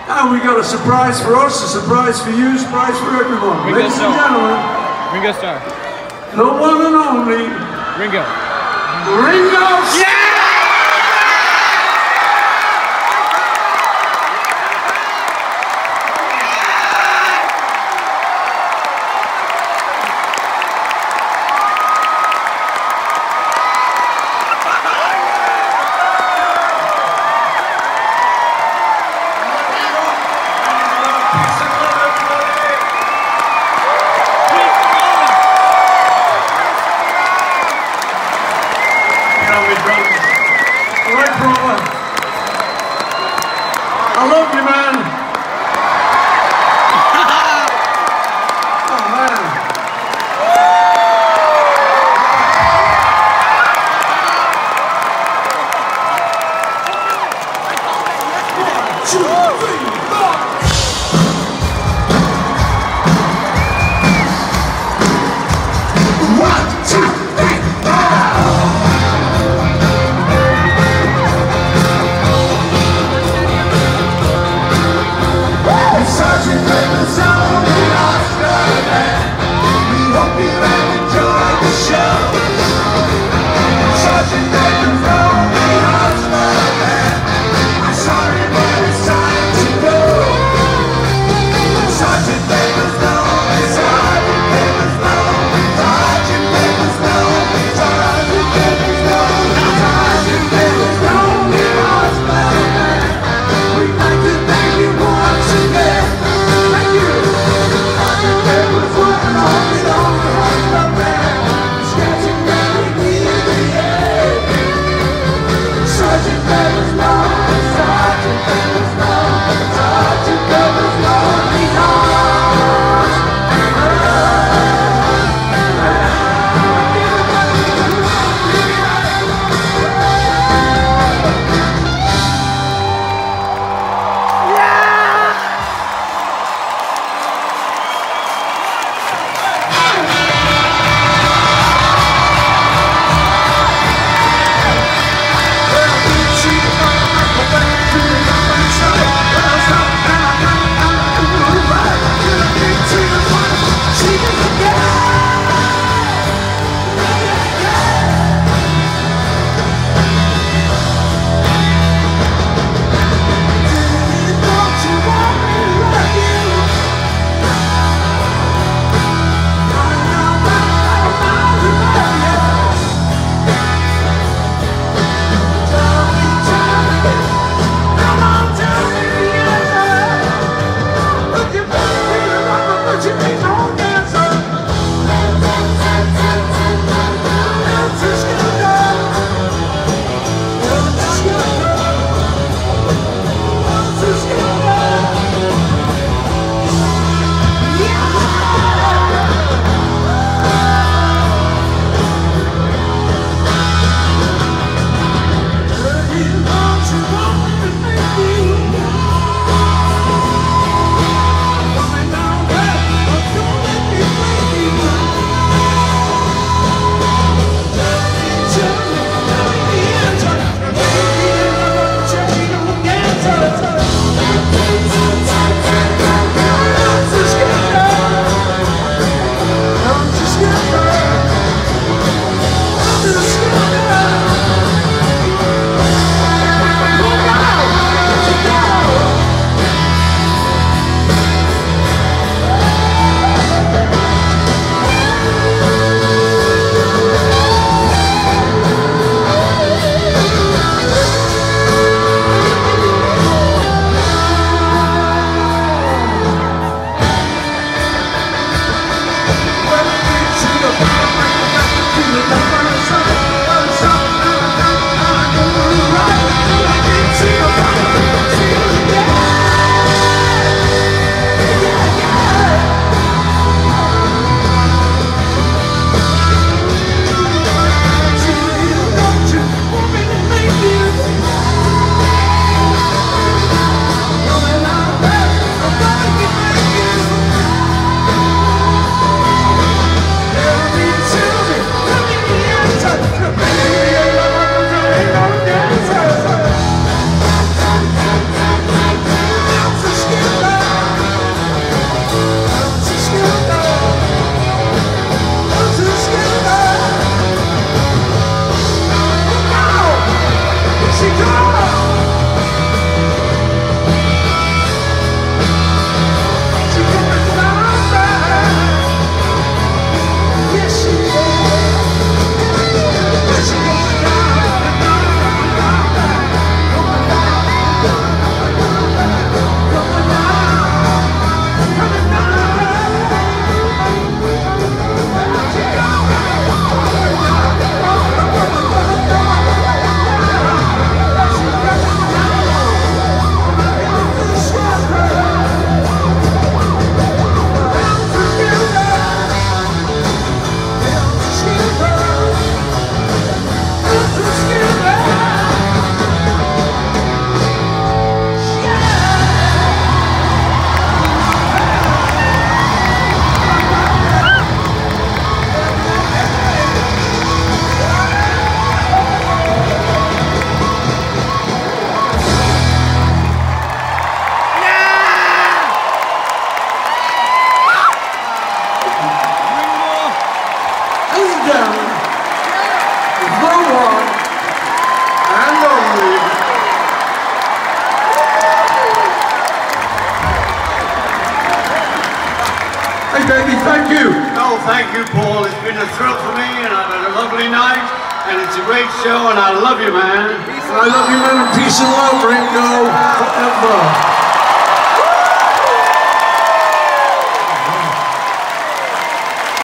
And we got a surprise for us, a surprise for you, a surprise for everyone. Ringo Ladies Starr. and gentlemen, Ringo Starr. the one and only Ringo. Ringo Starr! Yeah! I love you, man. Oh, man. 1, 2, 3, 4. Sorry, but it's time to baby, thank you. No, thank you, Paul. It's been a thrill for me, and I've had a lovely night, and it's a great show, and I love you, man. I love you, man. Peace and love, Ringo. Forever.